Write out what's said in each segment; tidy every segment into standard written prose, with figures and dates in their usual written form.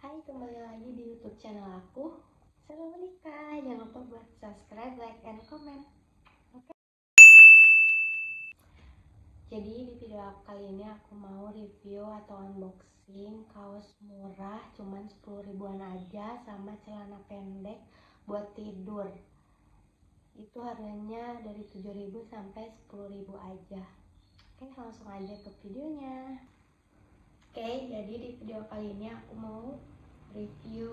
Hai, kembali lagi di YouTube channel aku. Salam menikah. Jangan lupa buat subscribe, like, and comment. Oke. Jadi di video aku kali ini aku mau review atau unboxing kaos murah, cuman 10 ribuan aja, sama celana pendek buat tidur. Itu harganya dari 7.000 sampai 10.000 aja. Oke, langsung aja ke videonya. Oke, jadi di video kali ini aku mau review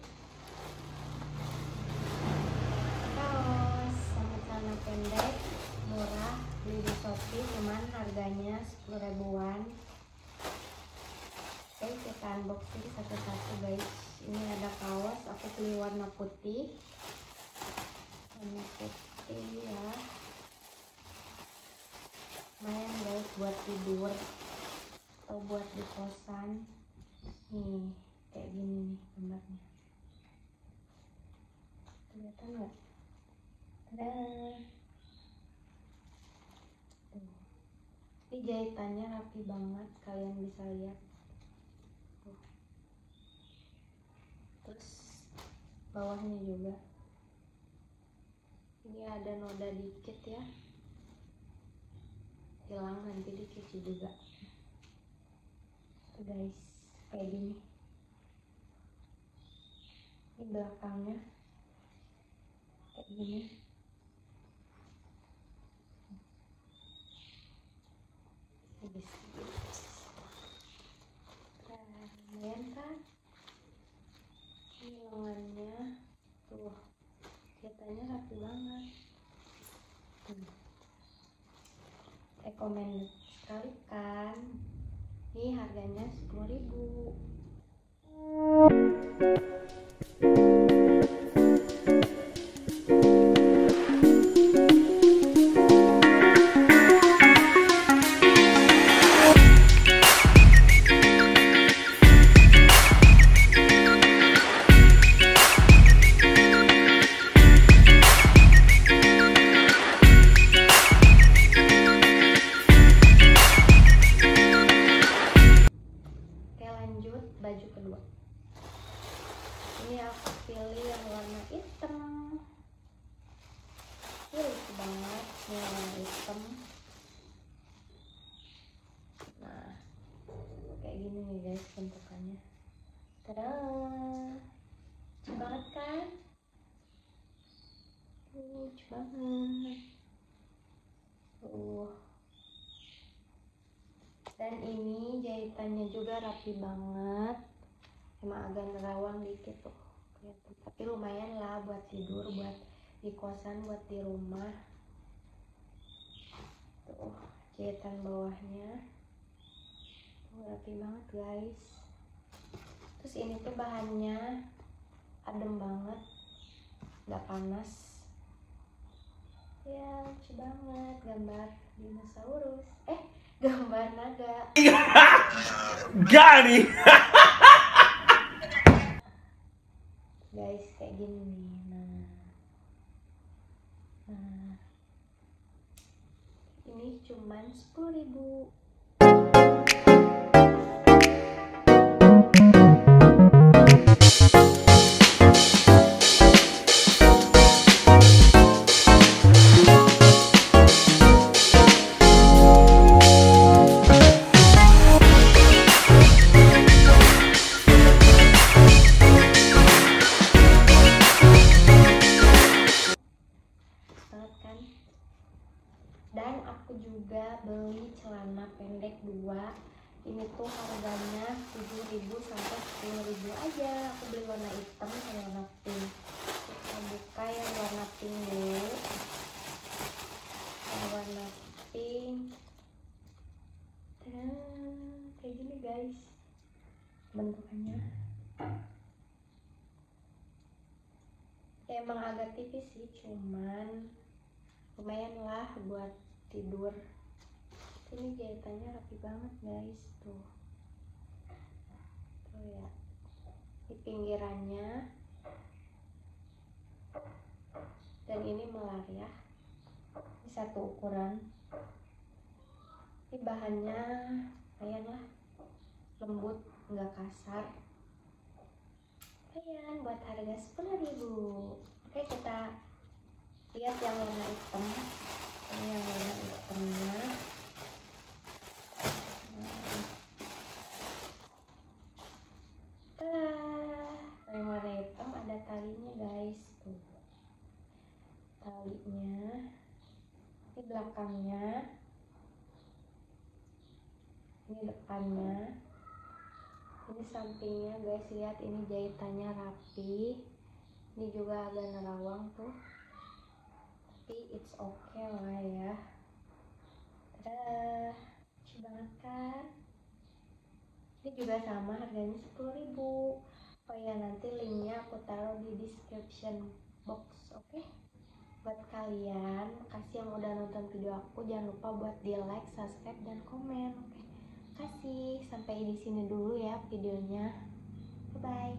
kaos sama celana pendek murah, beli di Shopee, cuman harganya 10 ribuan. Oke, kita unboxing satu-satu guys. Ini ada kaos, aku beli warna putih ya. Lumayan guys buat tidur atau buat di kosan. Nih kayak gini nih gambarnya, kelihatan nggak? Ini jahitannya rapi banget, kalian bisa lihat tuh. Terus bawahnya juga ini ada noda dikit ya, hilang nanti dicuci juga tuh guys, kayak gini. Ini belakangnya kayak gini. Lumayan kan? Ini lengannya tuh, kelihatannya rapi banget. Recommended sekali kan? Ini harganya 10.000. Lanjut baju kedua. Ini aku pilih yang warna hitam. Ini lucu banget, ini warna hitam. Nah, kayak gini nih guys bentukannya. Tada, lucu banget kan? Lucu banget. Dan ini jahitannya juga rapi banget, emang agak nerawang dikit tuh kelihatan. Tapi lumayan lah buat tidur, buat di kosan, buat di rumah. Tuh jahitan bawahnya tuh rapi banget guys. Terus ini tuh bahannya adem banget, nggak panas ya. Lucu banget, gambar dinosaurus, gambar naga. Gani. Guys, kayak gini nih. Nah, ini cuman 10.000. Dan aku juga beli celana pendek 2. Ini tuh harganya 7.000 sampai 10.000 aja. Aku beli warna hitam sama warna pink. Kita buka yang warna pink dulu. Yang warna pink, kayak gini guys bentukannya. Emang agak tipis sih, cuman lumayan lah buat tidur. Ini jahitannya rapi banget guys, tuh ya. Di pinggirannya, dan ini melar ya. Ini satu ukuran. Ini bahannya lumayan lah, lembut, nggak kasar. lumayan buat harga 10.000. Oke, kita lihat yang warna hitam. Ini yang warna hitamnya. Yang warna hitam ada talinya guys, tuh talinya. Ini belakangnya, ini depannya, ini sampingnya guys. Lihat, ini jahitannya rapi, ini juga agak nerawang tuh, tapi it's okay lah ya. Tada, lucu banget kan. Ini juga sama, harganya 10.000. Oh ya, nanti linknya aku taruh di description box. Oke, buat kalian, makasih yang udah nonton video aku. Jangan lupa buat di like, subscribe, dan komen. Oke, kasih sampai di sini dulu ya videonya. Bye bye.